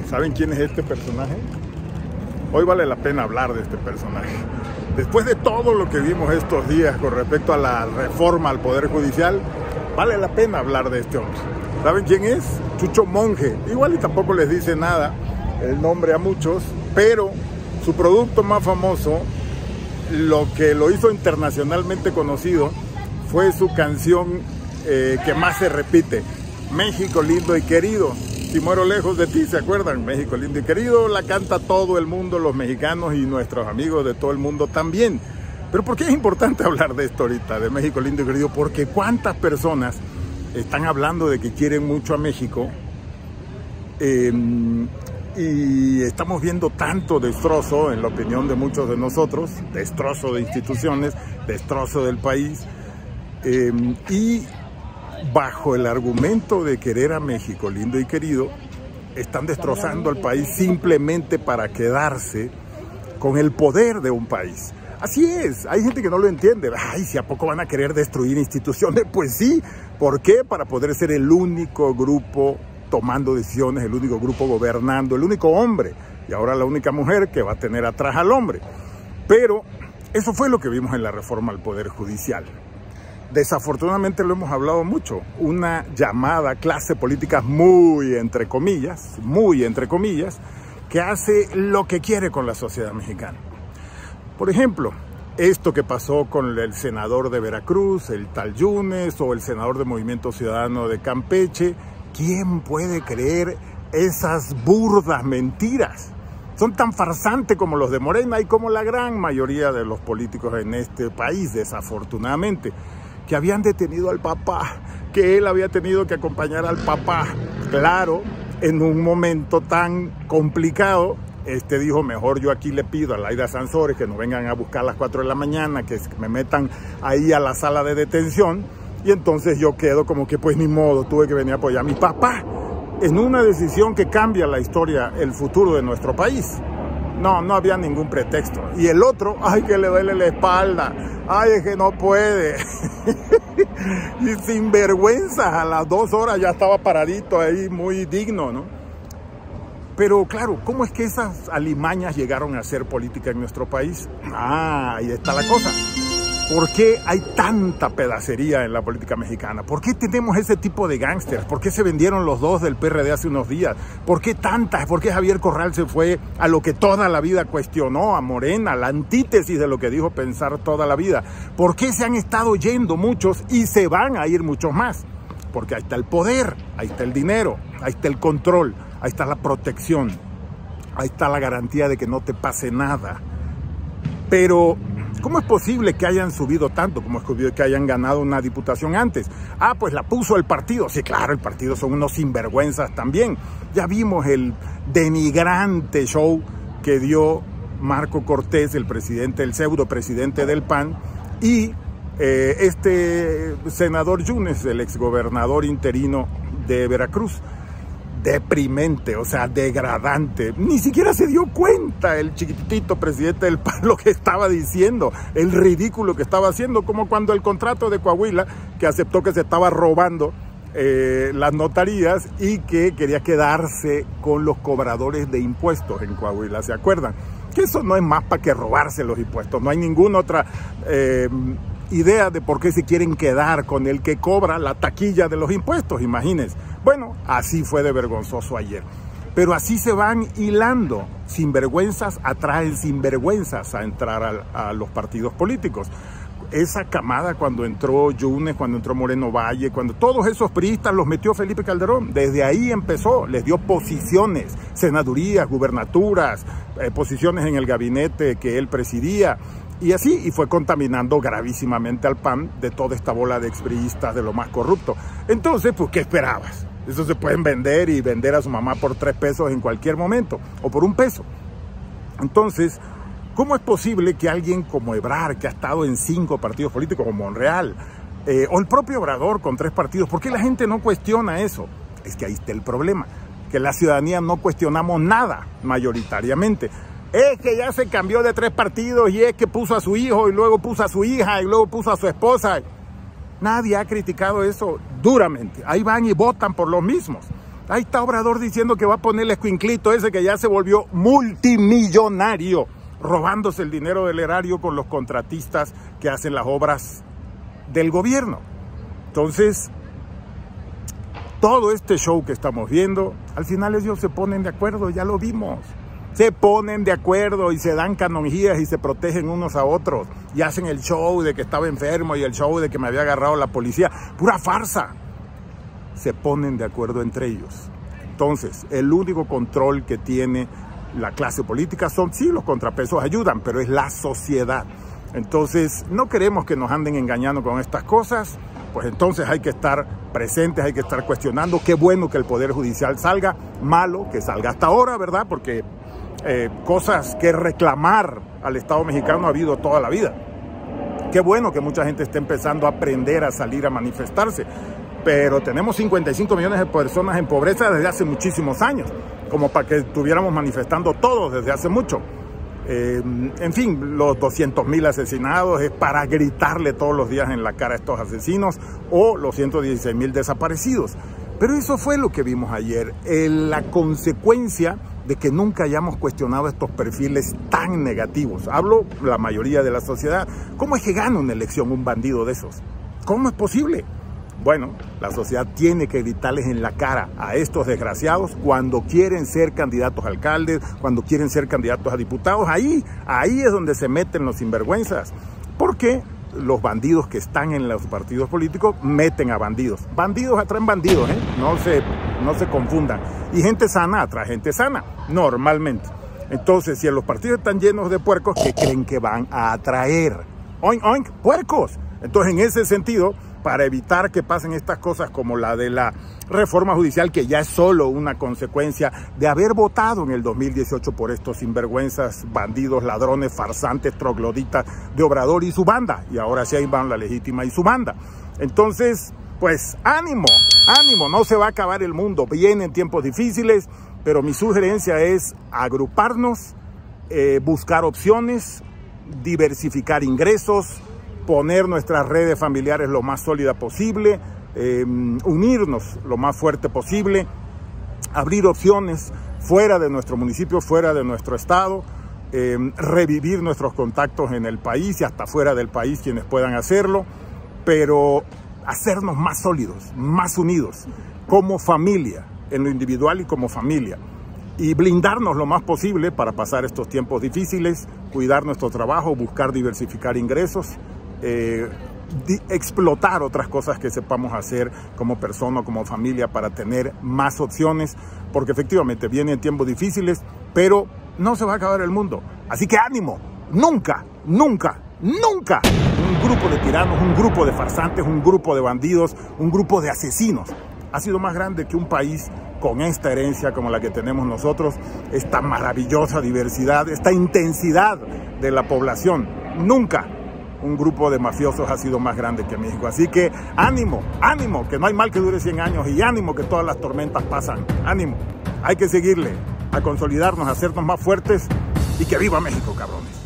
¿Saben quién es este personaje? Hoy vale la pena hablar de este personaje. Después de todo lo que vimos estos días con respecto a la reforma al Poder Judicial, vale la pena hablar de este hombre. ¿Saben quién es? Chucho Monge. Igual y tampoco les dice nada el nombre a muchos, pero su producto más famoso, lo que lo hizo internacionalmente conocido, fue su canción que más se repite, México lindo y querido. Si muero lejos de ti, ¿se acuerdan? México lindo y querido, la canta todo el mundo, los mexicanos y nuestros amigos de todo el mundo también. Pero ¿por qué es importante hablar de esto ahorita, de México lindo y querido? Porque cuántas personas están hablando de que quieren mucho a México y estamos viendo tanto destrozo, en la opinión de muchos de nosotros, destrozo de instituciones, destrozo del país, y bajo el argumento de querer a México lindo y querido, están destrozando al país simplemente para quedarse con el poder de un país. Así es, hay gente que no lo entiende. Ay, ¿si a poco van a querer destruir instituciones? Pues sí. ¿Por qué? Para poder ser el único grupo tomando decisiones, el único grupo gobernando, el único hombre y ahora la única mujer que va a tener atrás al hombre. Pero eso fue lo que vimos en la reforma al Poder Judicial. Desafortunadamente lo hemos hablado mucho, una llamada clase política muy entre comillas, que hace lo que quiere con la sociedad mexicana. Por ejemplo, esto que pasó con el senador de Veracruz, el tal Yunes, o el senador de Movimiento Ciudadano de Campeche, ¿quién puede creer esas burdas mentiras? Son tan farsantes como los de Morena y como la gran mayoría de los políticos en este país, desafortunadamente, que habían detenido al papá, que él había tenido que acompañar al papá. Claro, en un momento tan complicado, dijo, mejor yo aquí le pido a Laida Sansores que nos vengan a buscar a las 4 de la mañana, que me metan ahí a la sala de detención, y entonces yo quedo como que pues ni modo, tuve que venir a apoyar a mi papá en una decisión que cambia la historia, el futuro de nuestro país. No había ningún pretexto. Y el otro, ay, que le duele la espalda, ay, es que no puede. Y sin vergüenza, a las 2 horas ya estaba paradito ahí, muy digno, ¿no? Pero claro, ¿cómo es que esas alimañas llegaron a ser política en nuestro país? Ahí está la cosa. ¿Por qué hay tanta pedacería en la política mexicana? ¿Por qué tenemos ese tipo de gángsters? ¿Por qué se vendieron los dos del PRD hace unos días? ¿Por qué tantas? ¿Por qué Javier Corral se fue a lo que toda la vida cuestionó, a Morena, la antítesis de lo que dijo pensar toda la vida? ¿Por qué se han estado yendo muchos y se van a ir muchos más? Porque ahí está el poder, ahí está el dinero, ahí está el control, ahí está la protección, ahí está la garantía de que no te pase nada. Pero ¿cómo es posible que hayan subido tanto? ¿Cómo es posible que hayan ganado una diputación antes? Pues la puso el partido. Sí, claro, el partido son unos sinvergüenzas también. Ya vimos el denigrante show que dio Marco Cortés, el presidente, el pseudo presidente del PAN, y este senador Yunes, el exgobernador interino de Veracruz. Deprimente, o sea, degradante. Ni siquiera se dio cuenta el chiquitito presidente del PAN lo que estaba diciendo, el ridículo que estaba haciendo, como cuando el contrato de Coahuila, que aceptó que se estaba robando las notarías y que quería quedarse con los cobradores de impuestos en Coahuila, ¿se acuerdan? Que eso no es más para que robarse los impuestos, no hay ninguna otra idea de por qué se quieren quedar con el que cobra la taquilla de los impuestos, imagínense. Bueno, así fue de vergonzoso ayer. Pero así se van hilando. Sinvergüenzas atraen sinvergüenzas a entrar a los partidos políticos. Esa camada cuando entró Yunes, cuando entró Moreno Valle, cuando todos esos priistas los metió Felipe Calderón, desde ahí empezó, les dio posiciones, senadurías, gubernaturas, posiciones en el gabinete que él presidía. Y así, y fue contaminando gravísimamente al PAN de toda esta bola de expriistas de lo más corrupto. Entonces, pues, ¿qué esperabas? Eso se pueden vender y vender a su mamá por 3 pesos en cualquier momento, o por 1 peso. Entonces, ¿cómo es posible que alguien como Ebrard, que ha estado en 5 partidos políticos, como Monreal, o el propio Obrador con 3 partidos, ¿por qué la gente no cuestiona eso? Es que ahí está el problema, que la ciudadanía no cuestionamos nada mayoritariamente. Es que ya se cambió de 3 partidos y es que puso a su hijo y luego puso a su hija y luego puso a su esposa. Nadie ha criticado eso duramente. Ahí van y votan por los mismos. Ahí está Obrador diciendo que va a poner el escuinclito ese que ya se volvió multimillonario, robándose el dinero del erario con los contratistas que hacen las obras del gobierno. Entonces, todo este show que estamos viendo, al final ellos se ponen de acuerdo, ya lo vimos. Se ponen de acuerdo y se dan canonjías y se protegen unos a otros. Y hacen el show de que estaba enfermo y el show de que me había agarrado la policía. Pura farsa. Se ponen de acuerdo entre ellos. Entonces, el único control que tiene la clase política son, sí, los contrapesos ayudan, pero es la sociedad. Entonces, no queremos que nos anden engañando con estas cosas. Pues entonces hay que estar presentes, hay que estar cuestionando. Qué bueno que el Poder Judicial salga, malo que salga hasta ahora, ¿verdad? Porque cosas que reclamar al Estado mexicano ha habido toda la vida. Qué bueno que mucha gente esté empezando a aprender a salir a manifestarse, pero tenemos 55 millones de personas en pobreza desde hace muchísimos años, como para que estuviéramos manifestando todos desde hace mucho. En fin, los 200,000 asesinados es para gritarle todos los días en la cara a estos asesinos, o los 116,000 desaparecidos. Pero eso fue lo que vimos ayer, la consecuencia de que nunca hayamos cuestionado estos perfiles tan negativos. Hablo la mayoría de la sociedad. ¿Cómo es que gana una elección un bandido de esos? ¿Cómo es posible? Bueno, la sociedad tiene que gritarles en la cara a estos desgraciados cuando quieren ser candidatos a alcaldes, cuando quieren ser candidatos a diputados. Ahí es donde se meten los sinvergüenzas. Porque los bandidos que están en los partidos políticos meten a bandidos. Bandidos atraen bandidos, no se confundan. Y gente sana atrae gente sana, normalmente. Entonces, si los partidos están llenos de puercos, ¿qué creen que van a atraer? ¡Oink, oink! ¡Puercos! Entonces, en ese sentido, para evitar que pasen estas cosas como la de la reforma judicial, que ya es solo una consecuencia de haber votado en el 2018 por estos sinvergüenzas, bandidos, ladrones, farsantes, trogloditas de Obrador y su banda, y ahora sí ahí van la legítima y su banda. Entonces, pues ánimo, ánimo, no se va a acabar el mundo, vienen tiempos difíciles, pero mi sugerencia es agruparnos, buscar opciones, diversificar ingresos, poner nuestras redes familiares lo más sólida posible, unirnos lo más fuerte posible, abrir opciones fuera de nuestro municipio, fuera de nuestro estado, revivir nuestros contactos en el país y hasta fuera del país quienes puedan hacerlo, pero hacernos más sólidos, más unidos, como familia, en lo individual y como familia, y blindarnos lo más posible para pasar estos tiempos difíciles, cuidar nuestro trabajo, buscar diversificar ingresos, explotar otras cosas que sepamos hacer como persona o como familia para tener más opciones, porque efectivamente vienen tiempos difíciles, pero no se va a acabar el mundo. Así que ánimo, nunca, nunca, nunca un grupo de tiranos, un grupo de farsantes, un grupo de bandidos, un grupo de asesinos ha sido más grande que un país con esta herencia como la que tenemos nosotros, esta maravillosa diversidad, esta intensidad de la población. Nunca un grupo de mafiosos ha sido más grande que México. Así que ánimo, ánimo, que no hay mal que dure 100 años, y ánimo que todas las tormentas pasan. Ánimo, hay que seguirle, a consolidarnos, a hacernos más fuertes, y que viva México, cabrones.